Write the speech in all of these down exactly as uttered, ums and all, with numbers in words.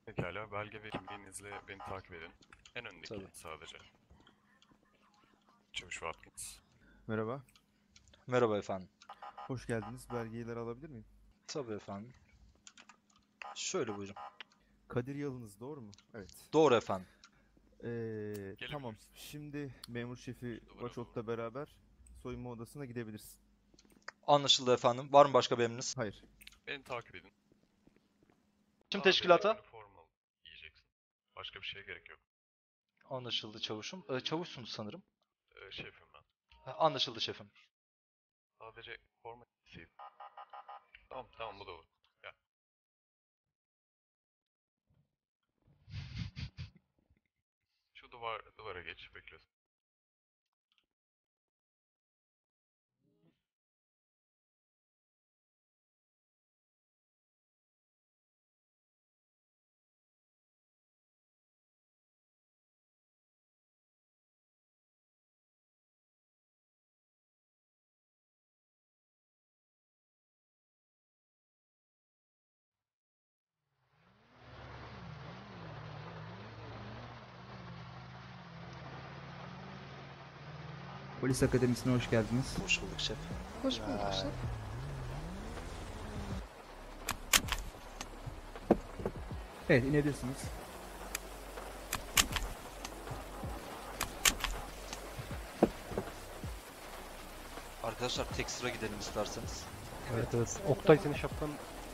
Pekala, belge ve kimliğinizle beni takip edin. En öndeki Tabii. sadece. Çavuş Watkins. Merhaba, Merhaba efendim. hoş geldiniz. Belgeleri alabilir miyim? Tabii efendim. Şöyle buyurun. Kadir Yalınız, doğru mu? Evet. Doğru efendim. Ee, tamam. Gelebilirsin. Şimdi memur şefi Duvara Başot'la beraber soyunma odasına gidebilirsin. Anlaşıldı efendim. Var mı başka bir emriniz? Hayır. Beni takip edin. Tüm Sadece teşkilata. üniforma giyeceksin. Başka bir şeye gerek yok. Anlaşıldı çavuşum. Ee, çavuşsunuz sanırım. Ee, şefim ben. Ha, Anlaşıldı şefim. Sadece forma giysin. Tamam, tamam bu da olur. Gel. Şu duvar, duvara geç, bekliyorsun. Polis Akademisi'ne hoş geldiniz. Hoş bulduk şef. Hoş bulduk şef. Evet, inebilirsiniz. Arkadaşlar tek sıra gidelim isterseniz. Evet evet. Oktay senin şapkan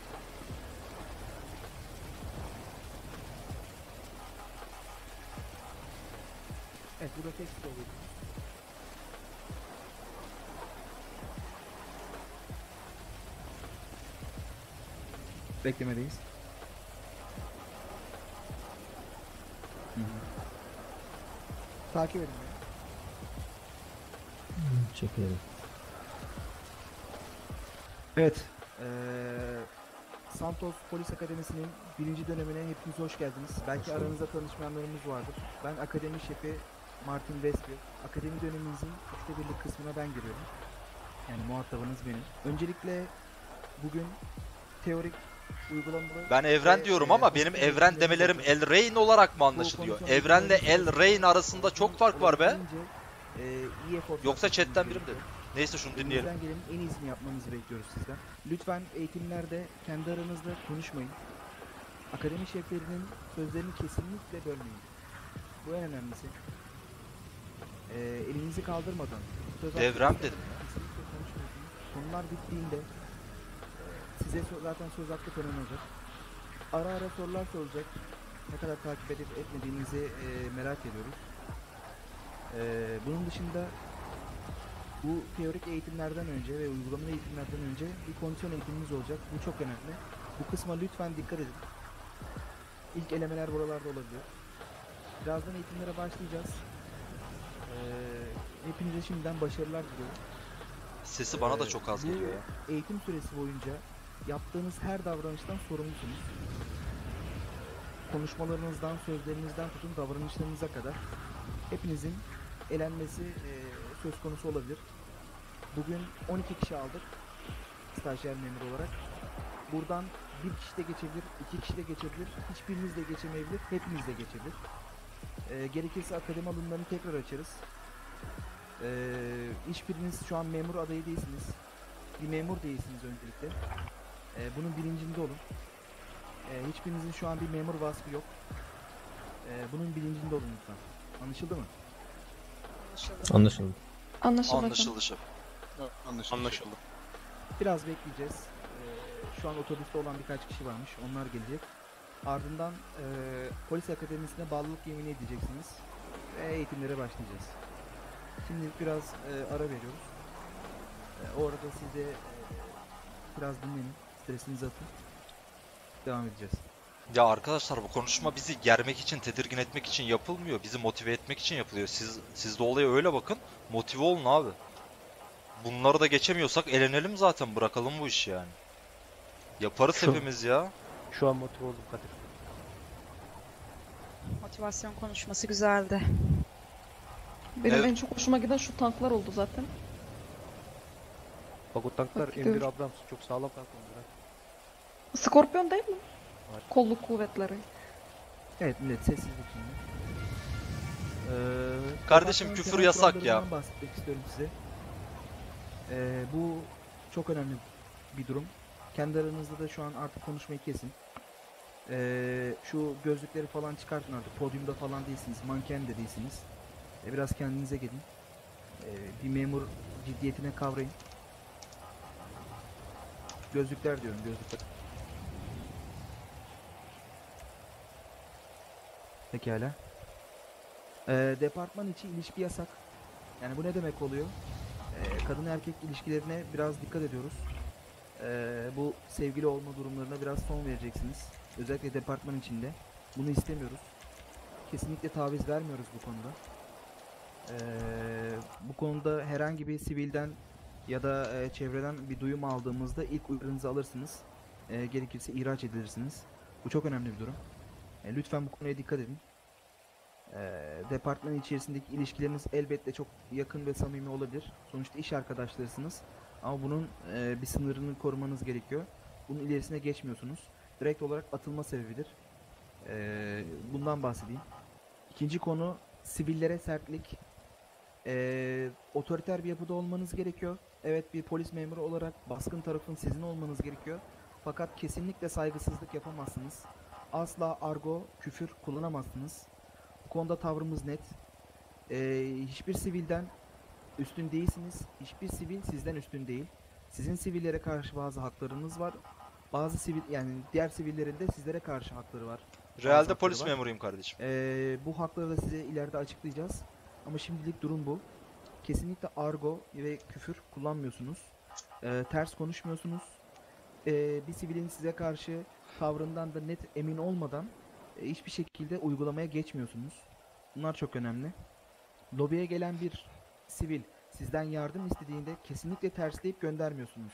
Evet, burada tek sıra oluyor. Beklemedeyiz. Hı hı. Takip edin beni. Çekelim. Evet. Eee Santos Polis Akademisi'nin birinci dönemine hepiniz hoş geldiniz. Belki Hoş bulduk. aranızda tanışmayanlarımız vardır. Ben akademi şefi Martin Westfield. Akademi döneminizin üçte birlik kısmına ben giriyorum. Yani muhatabınız benim. Öncelikle bugün teorik uygulamalı... Ben evren ve, diyorum eee, ama benim konuşma evren eğitimlerimiz demelerim olacak. El Reyn olarak mı Bu anlaşılıyor? konuşma Evrenle eğitimlerimiz El Reyn olacak. arasında çok fark var be. Olabildiğince, eee, iyi efor Yoksa sarf chatten etmeniz biri mi dedi? gerekiyor. Neyse şunu dinleyelim. Elimizden gelenin en iyisini yapmanızı bekliyoruz sizden. Lütfen eğitimlerde kendi aranızda konuşmayın. Akademi şeflerinin sözlerini kesinlikle bölmeyin. Bu en önemlisi. Ee, elinizi kaldırmadan söz Devrem hakkınızda dedim. kesinlikle konuşmuyorsunuz. Konular bittiğinde e, size so- zaten söz hakkı tanınacak. Ara ara sorular soracak. Ne kadar takip edip etmediğinizi e, merak ediyoruz. E, bunun dışında bu teorik eğitimlerden önce ve uygulamalı eğitimlerden önce bir kondisyon eğitimimiz olacak. Bu çok önemli. Bu kısma lütfen dikkat edin. İlk elemeler buralarda olabilir. Birazdan eğitimlere başlayacağız. Ee, hepinize şimdiden başarılar diliyorum. Sesi bana da Ee, çok az bu geliyor ya. eğitim süresi boyunca yaptığınız her davranıştan sorumlusunuz. Konuşmalarınızdan, sözlerinizden tutun davranışlarınıza kadar hepinizin elenmesi e, söz konusu olabilir. Bugün on iki kişi aldık stajyer memur olarak. Buradan bir kişi de geçebilir, iki kişi de geçebilir, hiçbiriniz de geçemeyebilir, hepiniz de geçebilir. Ee, gerekirse akademi alımlarını tekrar açarız. Ee, hiçbiriniz şu an memur adayı değilsiniz. Bir memur değilsiniz öncelikle. Ee, bunun bilincinde olun. Ee, hiçbirinizin şu an bir memur vasfı yok. Ee, bunun bilincinde olun lütfen. Anlaşıldı mı? Anlaşıldı. Anlaşıldı. Anlaşıldı şef. Anlaşıldı. Biraz bekleyeceğiz. Ee, şu an otobüste olan birkaç kişi varmış. Onlar gelecek. Ardından e, polis akademisine bağlılık yemin edeceksiniz. Ve eğitimlere başlayacağız. Şimdi biraz e, ara veriyoruz. E, o arada siz de e, biraz dinlenin. Stresinizi atın. Devam edeceğiz. Ya arkadaşlar bu konuşma bizi germek için, tedirgin etmek için yapılmıyor. Bizi motive etmek için yapılıyor. Siz siz de olaya öyle bakın. Motive olun abi. Bunları da geçemiyorsak elenelim zaten. Bırakalım bu işi yani. Yaparız Şu- hepimiz ya. şu an motive oldum Kadir. Motivasyon konuşması güzeldi. Benim Evet. en çok hoşuma giden şu tanklar oldu zaten. Bak o tanklar Bak M bir gidiyor. Abrams çok sağlam tank onlar. ha. Skorpion değil mi? Evet. Kolluk kuvvetleri. Evet millet sessizlik şimdi. Ee, Kardeşim, departmanın küfür temel yasak kurallarından ya. bahsetmek istiyorum size. Ee, bu çok önemli bir durum. Kendi aranızda da şu an artık konuşmayı kesin. Ee, şu gözlükleri falan çıkartın artık. Podyumda falan değilsiniz. Manken de değilsiniz. Ee, biraz kendinize gelin. Ee, bir memur ciddiyetine kavrayın. Gözlükler diyorum, gözlükler. Pekala. Ee, departman içi ilişki yasak. Yani bu ne demek oluyor? Ee, kadın erkek ilişkilerine biraz dikkat ediyoruz. Ee, bu sevgili olma durumlarına biraz son vereceksiniz. Özellikle departman içinde. Bunu istemiyoruz. Kesinlikle taviz vermiyoruz bu konuda. Ee, bu konuda herhangi bir sivilden ya da e, çevreden bir duyum aldığımızda ilk uyarınızı alırsınız. Ee, gerekirse ihraç edilirsiniz. Bu çok önemli bir durum. Ee, lütfen bu konuya dikkat edin. Ee, departman içerisindeki ilişkileriniz elbette çok yakın ve samimi olabilir. Sonuçta iş arkadaşlarısınız. Ama bunun e, bir sınırını korumanız gerekiyor. Bunun ilerisine geçmiyorsunuz. Direkt olarak atılma sebebidir. Ee, bundan bahsedeyim. İkinci konu sivillere sertlik. Ee, otoriter bir yapıda olmanız gerekiyor. Evet, bir polis memuru olarak baskın tarafın sizin olmanız gerekiyor. Fakat kesinlikle saygısızlık yapamazsınız. Asla argo, küfür kullanamazsınız. Bu konuda tavrımız net. Ee, hiçbir sivilden üstün değilsiniz. Hiçbir sivil sizden üstün değil. Sizin sivillere karşı bazı haklarınız var. Bazı sivil yani diğer sivillerin de sizlere karşı hakları var. Realde hakları polis var. memuruyum kardeşim. Ee, bu hakları da size ileride açıklayacağız. Ama şimdilik durum bu. Kesinlikle argo ve küfür kullanmıyorsunuz. Ee, ters konuşmuyorsunuz. Ee, bir sivilin size karşı tavrından da net emin olmadan e, hiçbir şekilde uygulamaya geçmiyorsunuz. Bunlar çok önemli. Lobiye gelen bir sivil sizden yardım istediğinde kesinlikle tersleyip göndermiyorsunuz.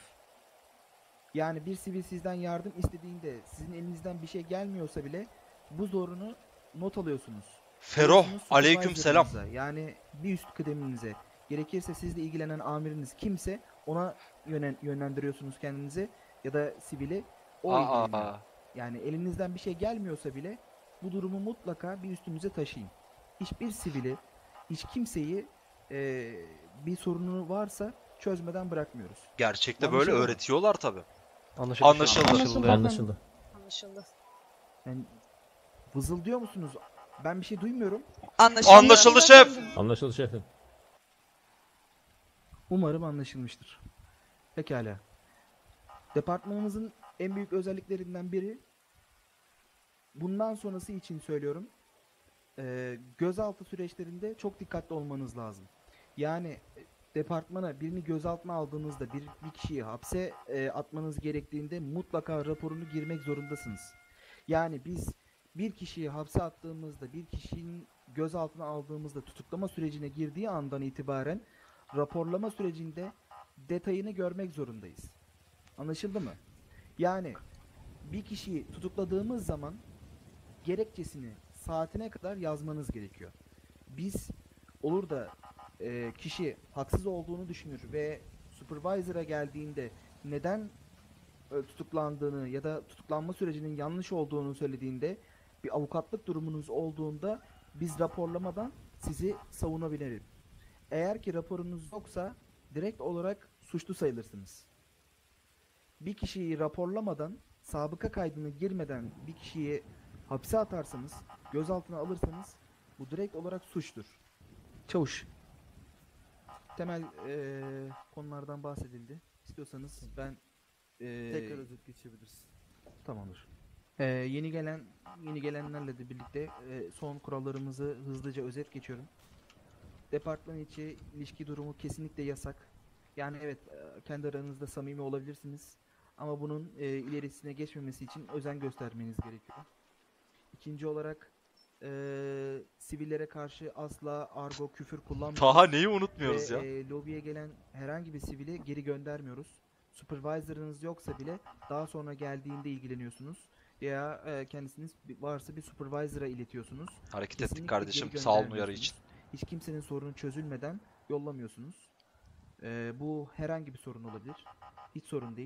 Yani bir sivil sizden yardım istediğinde sizin elinizden bir şey gelmiyorsa bile bu zorunu not alıyorsunuz. Feroh, Alıyorsunuz aleyküm selam. supervisor'ınıza, yani bir üst kıdeminize, gerekirse sizle ilgilenen amiriniz kimse ona yönen, yönlendiriyorsunuz kendinizi ya da sivili o ilgileniyor. Aa, Yani elinizden bir şey gelmiyorsa bile bu durumu mutlaka bir üstünüze taşıyın. Hiçbir sivili, hiç kimseyi e, bir sorunu varsa çözmeden bırakmıyoruz. gerçekte böyle Anlaşıldı mı? öğretiyorlar tabi. Anlaşıldı. şu an. Anlaşıldı. Anlaşıldı. Anlaşıldı. Anlaşıldı. Yani vızıldıyor musunuz? Ben bir şey duymuyorum. Anlaşıldı. Anlaşıldı şef. Anlaşıldı şefim. Umarım anlaşılmıştır. Pekala. Departmanımızın en büyük özelliklerinden biri, bundan sonrası için söylüyorum, e, gözaltı süreçlerinde çok dikkatli olmanız lazım. Yani e, departmana birini gözaltına aldığınızda, bir, bir kişiyi hapse e, atmanız gerektiğinde mutlaka raporunu girmek zorundasınız. Yani biz bir kişiyi hapse attığımızda, bir kişinin gözaltına aldığımızda tutuklama sürecine girdiği andan itibaren raporlama sürecinde detayını görmek zorundayız. Anlaşıldı mı? Yani bir kişiyi tutukladığımız zaman gerekçesini saatine kadar yazmanız gerekiyor. Biz olur da e, kişi haksız olduğunu düşünür ve supervisor'a geldiğinde neden e, tutuklandığını ya da tutuklanma sürecinin yanlış olduğunu söylediğinde, bir avukatlık durumunuz olduğunda biz raporlamadan sizi savunabiliriz. Eğer ki raporunuz yoksa direkt olarak suçlu sayılırsınız. Bir kişiyi raporlamadan, sabıka kaydını girmeden bir kişiyi hapse atarsanız, gözaltına alırsanız bu direkt olarak suçtur. Çavuş, temel eee, konulardan bahsedildi. İstiyorsanız ben eee, Tekrar özet geçebiliriz. tamamdır. Eee, yeni gelen yeni gelenlerle de birlikte eee, son kurallarımızı hızlıca özet geçiyorum. Departman içi ilişki durumu kesinlikle yasak. Yani evet, e, kendi aranızda samimi olabilirsiniz. Ama bunun e, ilerisine geçmemesi için özen göstermeniz gerekiyor. İkinci olarak e, sivillere karşı asla argo, küfür kullanmıyoruz. Taha neyi Ve unutmuyoruz ya? e, lobiye gelen herhangi bir sivili geri göndermiyoruz. Supervisor'ınız yoksa bile daha sonra geldiğinde ilgileniyorsunuz. Veya e, kendisiniz bir- varsa bir supervisor'a iletiyorsunuz. Hareket ettik Kesinlikle kardeşim. geri Sağ olun uyarı göndermiyorsunuz. için. Hiç kimsenin sorunu çözülmeden yollamıyorsunuz. Ee, bu herhangi bir sorun olabilir. Hiç sorun değil.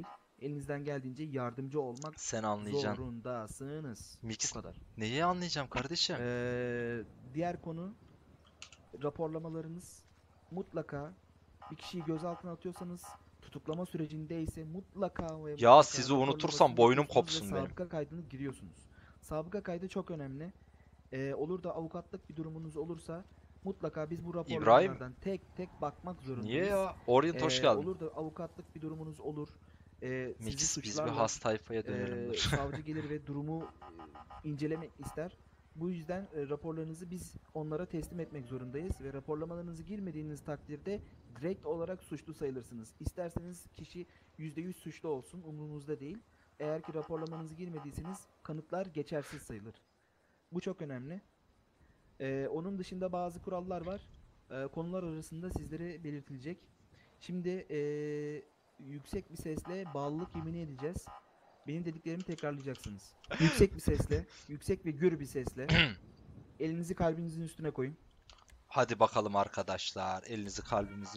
elinizden geldiğince yardımcı olmak Sen anlayacaksın. zorundasınız. Mix. Bu kadar. Neyi anlayacağım kardeşim? Ee, diğer konu raporlamalarınız mutlaka bir kişiyi gözaltına atıyorsanız tutuklama sürecindeyse mutlaka ve Ya mutlaka sizi unutursam raporlamasını boynum yapıyorsunuz ve kopsun benim. Sabıka kaydını giriyorsunuz. Sabıka kaydı çok önemli. Ee, olur da avukatlık bir durumunuz olursa mutlaka biz bu İbrahim. raporlamalardan tek tek bakmak zorundayız. Niye ya? Orient hoş Ee, geldin. Olur da avukatlık bir durumunuz olur. Ee, sizi Mix biz bir suçlarlar. has tayfaya Ee, dönelim. dur. savcı gelir ve durumu e, incelemek ister. Bu yüzden e, raporlarınızı biz onlara teslim etmek zorundayız ve raporlamalarınızı girmediğiniz takdirde direkt olarak suçlu sayılırsınız. İsterseniz kişi yüzde yüz suçlu olsun, umurumuzda değil. Eğer ki raporlamanızı girmediyseniz kanıtlar geçersiz sayılır. Bu çok önemli. Ee, onun dışında bazı kurallar var. Ee, konular arasında sizlere belirtilecek. Şimdi e, yüksek bir sesle bağlılık yemini edeceğiz. Benim dediklerimi tekrarlayacaksınız. Yüksek bir sesle, yüksek ve gür bir sesle elinizi kalbinizin üstüne koyun. Hadi bakalım arkadaşlar. Elinizi kalbimizin.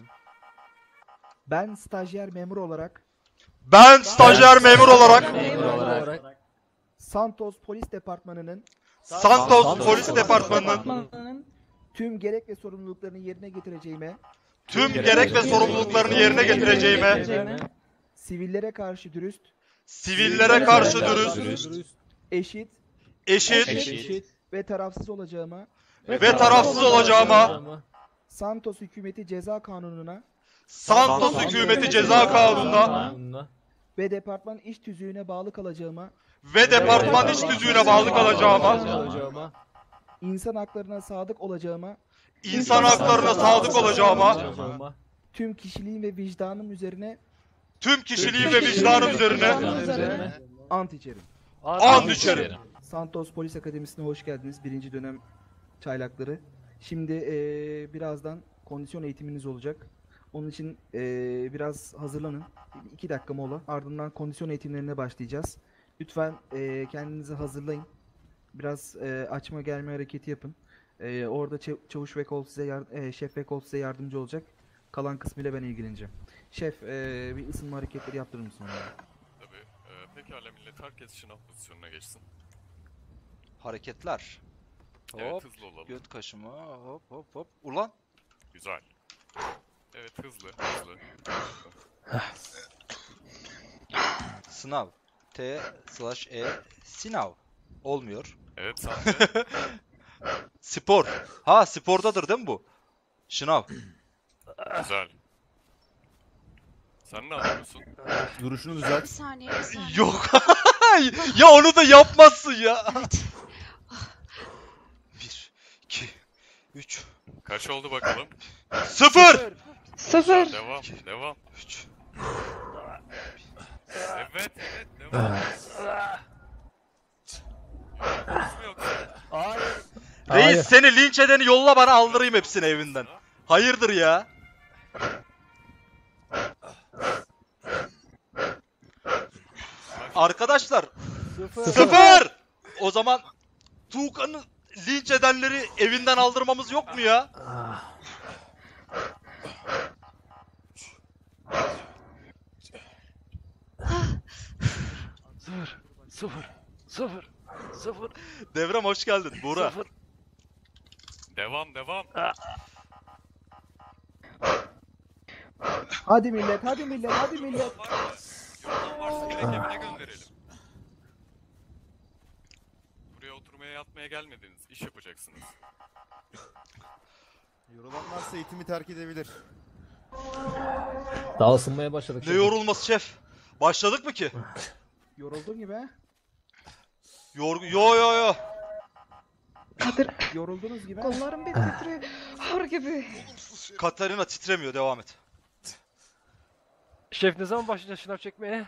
Ben stajyer memur olarak Ben stajyer memur olarak Memur olarak Santos Polis Departmanı'nın Santos Polis Departmanı'nın departmanının tüm gerek ve sorumluluklarını yerine getireceğime, tüm gerek ve sorumluluklarını yerine getireceğime, sivillere karşı dürüst, sivillere karşı dürüst, eşit eşit ve tarafsız olacağıma, ve tarafsız olacağıma, Santos Hükümeti Ceza Kanunu'na Santos Hükümeti Ceza Kanunu'na ve departman iş tüzüğüne bağlı kalacağıma, ve departman iş tüzüğüne bağlı kalacağıma, insan haklarına sadık olacağıma, insan haklarına sadık olacağıma, tüm kişiliğim ve vicdanım üzerine tüm kişiliğim ve vicdanım üzerine ant içerim. and içerim. Santos Polis Akademisi'ne hoş geldiniz. Birinci dönem çaylakları. Şimdi eee, birazdan kondisyon eğitiminiz olacak. Onun için eee, biraz hazırlanın. Bir iki dakika mola. Ardından kondisyon eğitimlerine başlayacağız. Lütfen eee, kendinizi hazırlayın. Biraz eee, açma germe hareketi yapın. Eee, orada çav- çavuş ve kol size yar- eee, şef ve kol size yardımcı olacak. Kalan kısmıyla ben ilgileneceğim. Şef eee, bir ısınma hareketleri yaptırır mısın bana? Tabii. Ee, pekala millet herkes şınav pozisyonuna geçsin. Hareketler. Evet Hop, hızlı olalım. göt kaşıma, hop hop hop. Ulan. Güzel. Evet hızlı hızlı. Sınav. T slash E sınav. Olmuyor. Evet sen de. Spor. Ha spordadır değil mi bu? Şınav. Güzel. Sen ne yapıyorsun? Duruşunu bir düzelt. saniye bir saniye. Yok. Ya onu da yapmazsın ya. Bir, iki, üç, Kaç oldu bakalım? sıfır. Sıfır. Devam devam. Üç. Evet evet devam. Yoksa yoksa. Reis seni linç edeni yolla bana aldırayım hepsini evinden. Hayırdır ya? Arkadaşlar sıfır. O zaman Tuğkan'ı linç edenleri evinden aldırmamız yok mu ya? Sıfır. Sıfır. Sıfır. Sıfır. Devrem hoş geldin. Buğra. Sıfır. Devam devam. Hadi millet, hadi millet, hadi millet. Yorulan varsa direkt evine gönderelim. Buraya oturmaya yatmaya gelmediniz. İş yapacaksınız. Yorulan varsa eğitimi terk edebilir. Daha ısınmaya başladık. Ne yorulması şef? Başladık mı ki? Yoruldun gibi he? Yorgu yo yo yo. Kadir Yoruldunuz gibi he? kollarım bir titriyor. Har gibi. Katarina titremiyor, devam et. Şef ne zaman başlayacağız şınav çekmeye?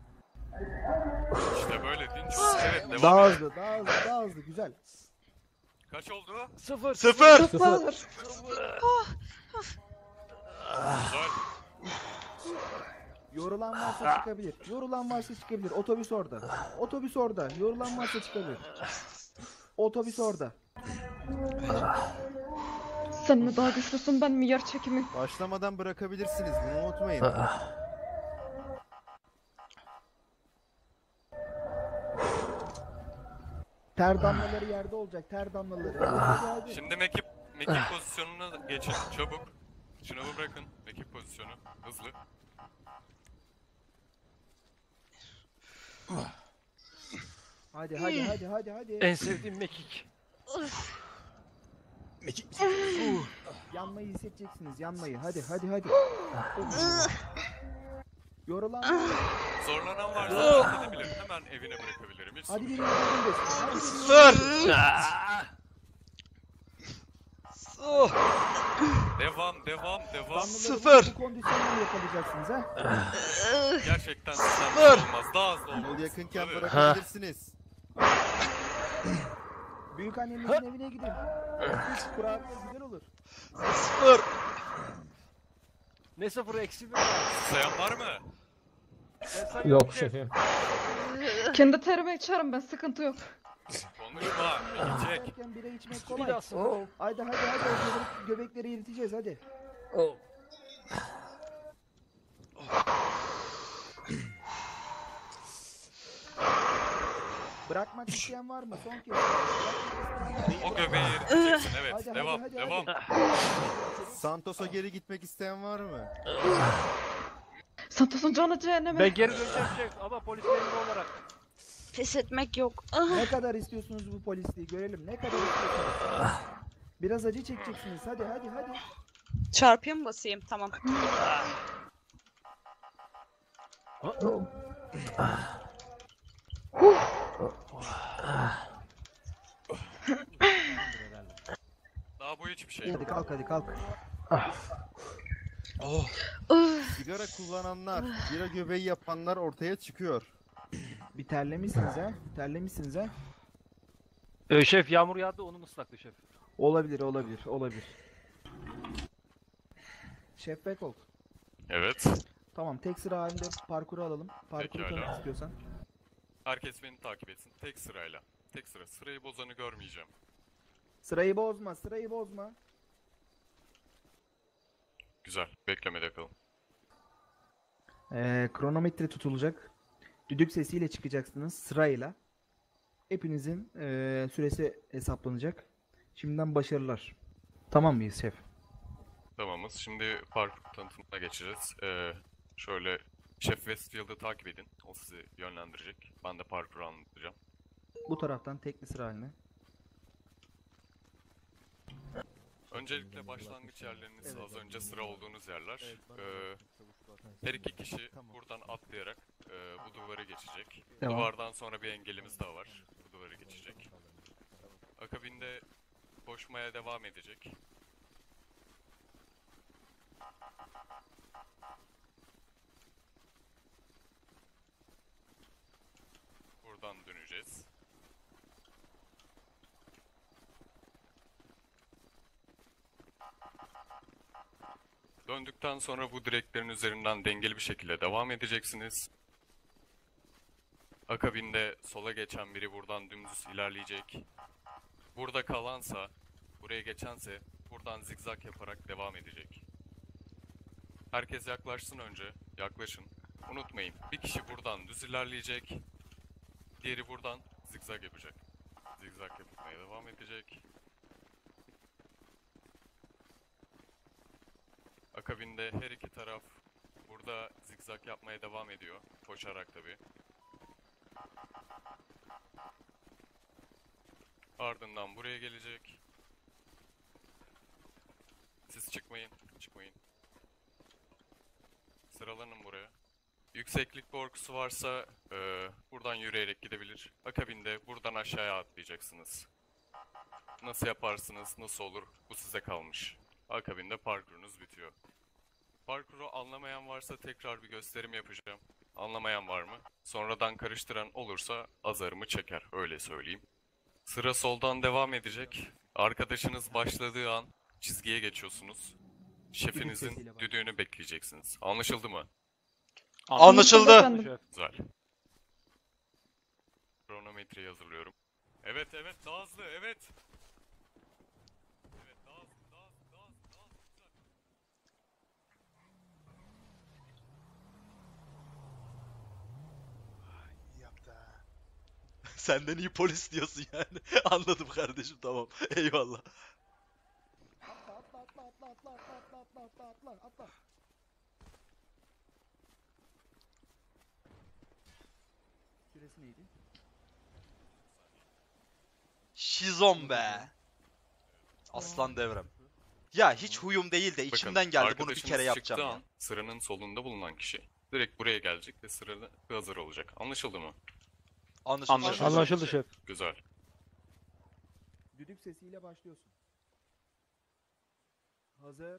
İşte böyle dinç. Evet devam. Daha et. hızlı, daha hızlı, daha hızlı, güzel. Kaç oldu? Sıfır. Sıfır. Sıfır. Güzel. Yorulan varsa çıkabilir. Yorulan varsa çıkabilir. Otobüs orada. Otobüs orada. Yorulan varsa çıkabilir. Otobüs orada. Sen mi daha güçlüsün ben mi yer çekimi? Başlamadan bırakabilirsiniz. Bunu unutmayın. Ter damlaları yerde olacak. Ter damlaları. Hadi hadi. Şimdi mekip, mekip pozisyonuna geçin çabuk. Şınavı bırakın. Mekip pozisyonu. Hızlı. Hadi hadi hadi hadi hadi. En sevdiğim mekik. Yanmayı hissedeceksiniz. Yanmayı. Hadi hadi hadi. Yorulan. Zorlanan varsa rahat edebilir. Hemen evine bırakabilirim. Hiç Hadi sorun bir yok. Hadi bir Sıfır. Oh, Devam, devam, devam. Damlaları Sıfır. Bu kondisyonla yakalayacaksınız ha. Gerçekten sistem Sıfır. olmaz. Daha hızlı Yol olmalısın. yakınken Evet. bırakabilirsiniz. Büyükannenizin evine gidin. Üç kurabiye güzel olur. sıfır. Ne sıfır eksi bir? Sayan var mı? Ben sayıyorum Yok şef. şefim. Kendi terime içerim ben, sıkıntı yok. Konuşma. Gidecek. Derken bira içmek Bir kolay. daha sıfır. Hadi hadi hadi. o göbek- Göbekleri eriteceğiz hadi. Bırakmak isteyen var mı? Son kez. Bırakmak isteyen var mı? O göbeği eriteceksin. Evet. Hadi, hadi, devam, hadi, devam. Santos'a geri gitmek isteyen var mı? Santos'un canı cehenneme. Ben geri döneceğim şef ama polis memuru olarak. Pes etmek yok. Ne kadar istiyorsunuz bu polisliği görelim. Ne kadar istiyorsunuz? Biraz acı çekeceksiniz. Hadi hadi hadi. Çarpıya mı basayım? Tamam. Daha bu hiçbir şey yok. Hadi kalk hadi kalk. Oh. Sigara kullananlar, bira göbeği yapanlar ortaya çıkıyor. Bir terlemişsiniz ha. Terlemişsiniz ha. Ee, şef yağmur yağdı onun ıslaktı şef. Olabilir olabilir olabilir. Şef Bekolt. Evet. Tamam tek sıra halinde parkuru alalım. Parkuru Pekala. tanıt istiyorsan. Herkes beni takip etsin. Tek sırayla. Tek sıra. Sırayı bozanı görmeyeceğim. Sırayı bozma sırayı bozma. Güzel. Beklemede kalın. Ee, kronometre tutulacak. Düdük sesiyle çıkacaksınız sırayla. Hepinizin ee, süresi hesaplanacak. Şimdiden başarılar. Tamam mıyız şef? Tamamız. Şimdi parkur tanıtımına geçeceğiz. Ee, şöyle Chef Westfield'ı takip edin. O sizi yönlendirecek. Ben de parkuru anlatacağım. Bu taraftan tekli sıra haline. Öncelikle başlangıç yerleriniz az önce sıra olduğunuz yerler. Ee, her iki kişi buradan atlayarak e, bu duvarı geçecek. Bu Devam. duvardan sonra bir engelimiz daha var. Bu duvarı geçecek. Akabinde koşmaya devam edecek. Buradan döneceğiz. Döndükten sonra bu direklerin üzerinden dengeli bir şekilde devam edeceksiniz. Akabinde sola geçen biri buradan dümdüz ilerleyecek. Burada kalansa, buraya geçense buradan zigzag yaparak devam edecek. Herkes yaklaşsın önce, yaklaşın. Unutmayın, bir kişi buradan düz ilerleyecek. Diğeri buradan zigzag yapacak. Zigzag yapmaya devam edecek. Akabinde her iki taraf burada zigzag yapmaya devam ediyor. Koşarak tabii. Ardından buraya gelecek. Siz çıkmayın, çıkmayın. Sıralanın buraya. Yükseklik korkusu varsa eee, buradan yürüyerek gidebilir. Akabinde buradan aşağıya atlayacaksınız. Nasıl yaparsınız, nasıl olur bu size kalmış. Akabinde parkurunuz bitiyor. Parkuru anlamayan varsa tekrar bir gösterim yapacağım. Anlamayan var mı? Sonradan karıştıran olursa azarımı çeker, öyle söyleyeyim. Sıra soldan devam edecek. Arkadaşınız başladığı an çizgiye geçiyorsunuz. Şefinizin düdüğünü bekleyeceksiniz. Anlaşıldı mı? Anlaşıldı. efendim. Şef. Güzel. Kronometreyi hazırlıyorum. Evet evet daha hızlı evet. Evet daha hızlı daha hızlı daha hızlı daha hızlı. Güzel. Senden iyi polis diyorsun yani. Anladım kardeşim, tamam. Eyvallah. Atla atla atla atla atla atla atla atla atla atla atla. Süresi neydi? Şizon be. Aslan devrem. Ya hiç huyum değil de içimden geldi, bunu bir arkadaşınız kere yapacağım çıktığı ya. an sıranın solunda bulunan kişi direkt buraya gelecek ve sırada hazır olacak. Anlaşıldı mı? Anlaşıldı. Anlaşıldı, Anlaşıldı şef. Güzel. Düdük sesiyle başlıyorsun. Hazır.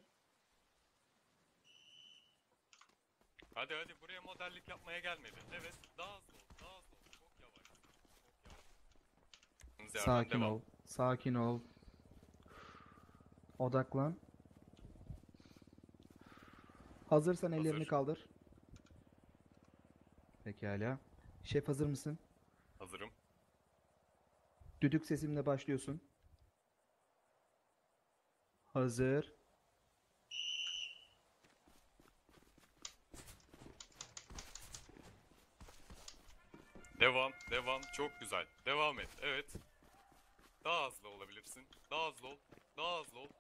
Hadi hadi, buraya modellik yapmaya gelmedi. Evet, daha hızlı ol, daha hızlı ol. Çok yavaş. Çok yavaş. Yerden Sakin devam. ol. Sakin ol. Odaklan. Hazırsan ellerini Hazır. kaldır. Pekala. Şef hazır mısın? Hazırım. Düdük sesimle başlıyorsun. Hazır. Devam, devam. Çok güzel. Devam et. Evet. Daha hızlı olabilirsin. Daha hızlı ol. Daha hızlı ol.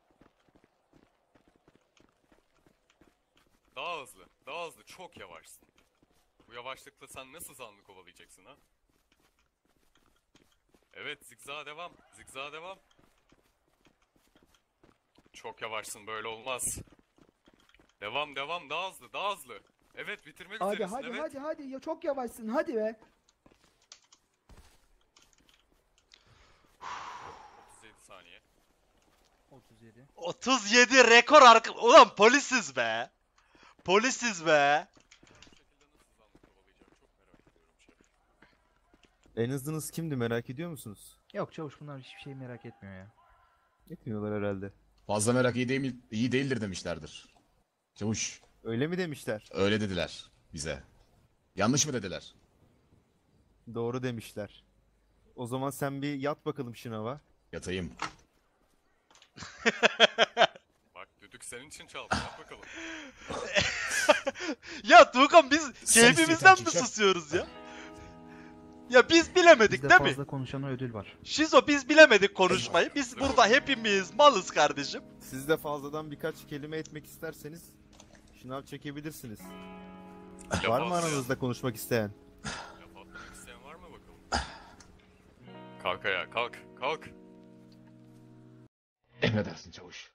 Daha hızlı. Daha hızlı. Çok yavaşsın. Bu yavaşlıkla sen nasıl zanlı kovalayacaksın ha? Evet, zigzağa devam. Zigzağa devam. Çok yavaşsın, böyle olmaz. Devam, devam. Daha hızlı, daha hızlı. Evet, bitirmek Hadi üzeresin. hadi evet. hadi hadi ya çok yavaşsın hadi be. otuz yedi saniye. otuz yedi. otuz yedi rekor arka... Ulan polisiz be. Polisiz be. Bu şekilde nasıl zanlı kovalayacağım çok merak ediyorum şef. En hızlınız kimdi, merak ediyor musunuz? Yok çavuş bunlar hiçbir şey merak etmiyor ya. Etmiyorlar herhalde. Fazla merak iyi, değil, iyi değildir demişlerdir. Çavuş, Öyle mi demişler? öyle dediler bize. Yanlış mı dediler? Doğru demişler. O zaman sen bir yat bakalım şınava. Yatayım. Bak, düdük senin için çaldı. Yap bakalım. Ya Tuğkan, biz Sen keyfimizden mi istiyorsan susuyoruz ya? Ya biz bilemedik Bizde değil mi? fazla konuşana ödül var. Şizo, biz bilemedik konuşmayı. Biz burada hepimiz malız kardeşim. Siz de fazladan birkaç kelime etmek isterseniz şınav çekebilirsiniz. Laf Var mı atlayan- aranızda konuşmak isteyen? Laf atlamak isteyen var mı bakalım? Kalk ayağa, kalk, kalk. Emredersin çavuş.